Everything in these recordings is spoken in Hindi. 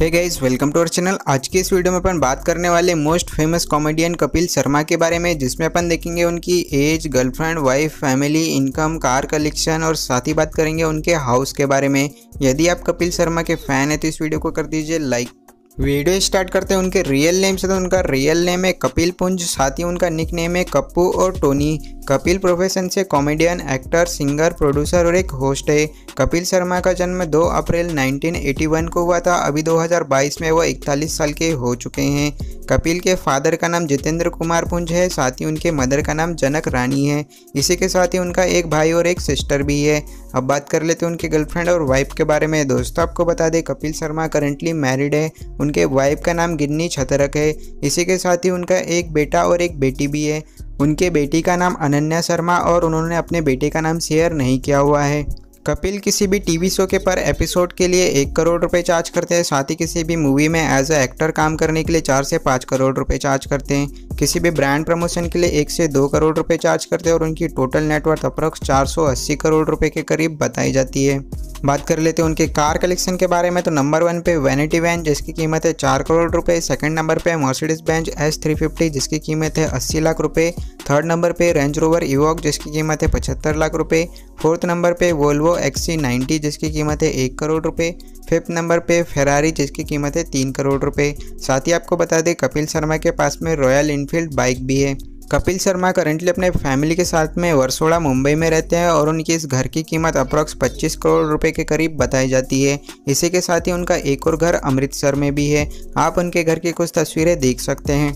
Hey guys, welcome to our channel. आज की इस वीडियो में अपन बात करने वाले most famous comedian Kapil Sharma के बारे में, जिसमें अपन देखेंगे उनकी age, girlfriend, wife, family, income, car collection और साथ ही बात करेंगे उनके हाउस के बारे में। यदि आप कपिल शर्मा के फैन हैं तो इस वीडियो को कर दीजिए लाइक। वीडियो स्टार्ट करते हैं उनके रियल नेम से। तो उनका रियल नेम है कपिल पुंज, साथ ही उनका निक नेम है कप्पू और टोनी। कपिल प्रोफेशन से कॉमेडियन, एक्टर, सिंगर, प्रोड्यूसर और एक होस्ट है। कपिल शर्मा का जन्म 2 अप्रैल 1981 को हुआ था। अभी 2022 में वो 41 साल के हो चुके हैं। कपिल के फादर का नाम जितेंद्र कुमार पुंज है, साथ ही उनके मदर का नाम जनक रानी है। इसी के साथ ही उनका एक भाई और एक सिस्टर भी है। अब बात कर लेते हैं उनके गर्लफ्रेंड और वाइफ के बारे में। दोस्तों, आपको बता दें कपिल शर्मा करंटली मैरिड है। उनके वाइफ का नाम गिन्नी छतरक है। इसी के साथ ही उनका एक बेटा और एक बेटी भी है। उनके बेटी का नाम अनन्या शर्मा और उन्होंने अपने बेटे का नाम शेयर नहीं किया हुआ है। कपिल किसी भी टीवी शो के पर एपिसोड के लिए 1 करोड़ रुपए चार्ज करते हैं। साथ ही किसी भी मूवी में एज अ एक्टर काम करने के लिए 4 से 5 करोड़ रुपए चार्ज करते हैं। किसी भी ब्रांड प्रमोशन के लिए 1 से 2 करोड़ रुपए चार्ज करते हैं और उनकी टोटल नेटवर्थ अप्रॉक्स 480 करोड़ रुपए के करीब बताई जाती है। बात कर लेते हैं उनके कार कलेक्शन के बारे में। तो नंबर 1 पे वैनिटी वैन, जिसकी कीमत है 4 करोड़ रुपए। सेकंड नंबर पे मर्सिडीज बेंज S350, जिसकी कीमत है 80 लाख रुपए। थर्ड नंबर पे रेंज रोवर इवॉक, जिसकी कीमत है 75 लाख रुपए। फोर्थ नंबर पे वोल्वो XC90, जिसकी कीमत है 1 करोड़ रुपए। फिफ्थ नंबर पे फेरारी, जिसकी कीमत है 3 करोड़ रुपए। साथ ही आपको बता दें कपिल शर्मा के पास में रॉयल इनफील्ड बाइक भी है। कपिल शर्मा करंटली अपने फैमिली के साथ में वर्सोड़ा मुंबई में रहते हैं और उनकी इस घर की कीमत अप्रॉक्स 25 करोड़ रुपए के करीब बताई जाती है। इसी के साथ ही उनका एक और घर अमृतसर में भी है। आप उनके घर की कुछ तस्वीरें देख सकते हैं।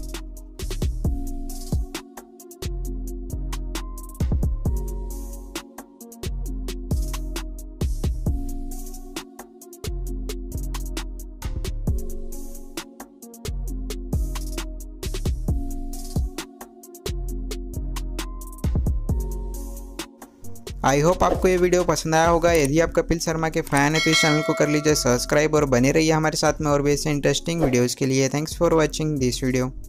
आई होप आपको ये वीडियो पसंद आया होगा। यदि आप कपिल शर्मा के फैन है तो इस चैनल को कर लीजिए सब्सक्राइब और बने रहिए हमारे साथ में और भी ऐसे इंटरेस्टिंग वीडियोज़ के लिए। Thanks for watching this video.